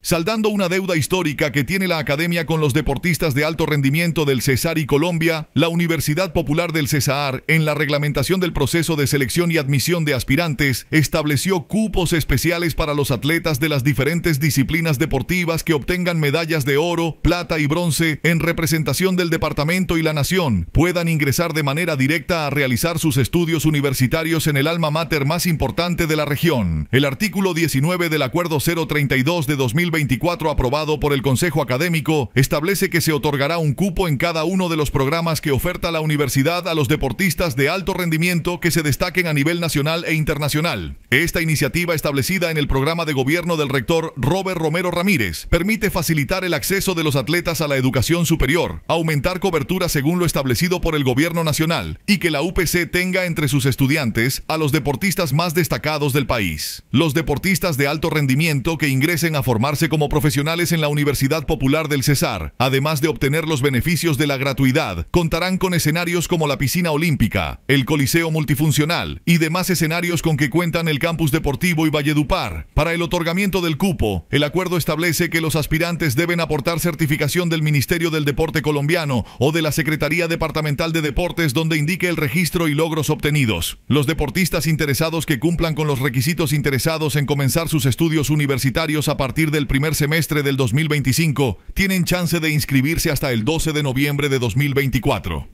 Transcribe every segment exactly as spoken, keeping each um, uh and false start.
Saldando una deuda histórica que tiene la Academia con los deportistas de alto rendimiento del Cesar y Colombia, la Universidad Popular del Cesar, en la reglamentación del proceso de selección y admisión de aspirantes, estableció cupos especiales para los atletas de las diferentes disciplinas deportivas que obtengan medallas de oro, plata y bronce en representación del departamento y la nación, puedan ingresar de manera directa a realizar sus estudios universitarios en el alma mater más importante de la región. El artículo diecinueve del Acuerdo cero treinta y dos de dos mil veinticuatro aprobado por el Consejo Académico establece que se otorgará un cupo en cada uno de los programas que oferta la universidad a los deportistas de alto rendimiento que se destaquen a nivel nacional e internacional. Esta iniciativa, establecida en el programa de gobierno del rector Robert Romero Ramírez, permite facilitar el acceso de los atletas a la educación superior, aumentar cobertura según lo establecido por el gobierno nacional y que la U P C tenga entre sus estudiantes a los deportistas más destacados del país. Los deportistas de alto rendimiento que ingresen a formarse como profesionales en la Universidad Popular del Cesar, además de obtener los beneficios de la gratuidad, contarán con escenarios como la piscina olímpica, el coliseo multifuncional y demás escenarios con que cuentan el campus deportivo y Valledupar. Para el otorgamiento del cupo, el acuerdo establece que los aspirantes deben aportar certificación del Ministerio del Deporte colombiano o de la Secretaría Departamental de Deportes donde indique el registro y logros obtenidos. Los deportistas interesados que cumplan con los requisitos interesados en comenzar sus estudios universitarios a partir del primer semestre del dos mil veinticinco tienen chance de inscribirse hasta el doce de noviembre de dos mil veinticuatro.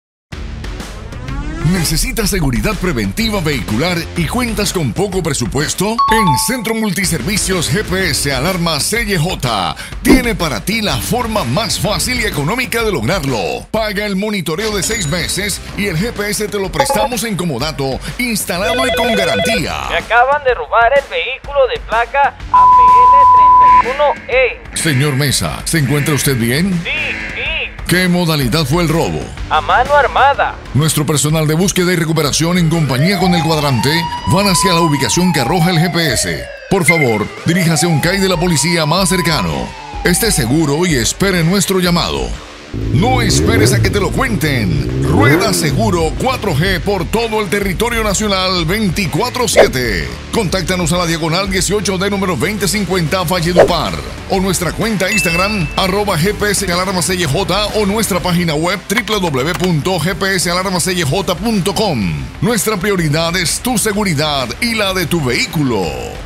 ¿Necesitas seguridad preventiva vehicular y cuentas con poco presupuesto? En Centro Multiservicios G P S Alarma C Y J tiene para ti la forma más fácil y económica de lograrlo. Paga el monitoreo de seis meses y el G P S te lo prestamos en comodato, instalado y con garantía. Me acaban de robar el vehículo de placa A P L treinta y uno E. Señor Mesa, ¿se encuentra usted bien? Sí, sí. ¿Qué modalidad fue el robo? A mano armada. Nuestro personal de búsqueda y recuperación en compañía con el cuadrante van hacia la ubicación que arroja el G P S. Por favor, diríjase a un C A I de la policía más cercano. Esté seguro y espere nuestro llamado. No esperes a que te lo cuenten. Rueda Seguro cuatro G por todo el territorio nacional veinticuatro siete. Contáctanos a la diagonal dieciocho D número veinte cincuenta Valledupar o nuestra cuenta Instagram arroba G P S Alarma C Y J o nuestra página web w w w punto g p s alarma c y j punto com. Nuestra prioridad es tu seguridad y la de tu vehículo.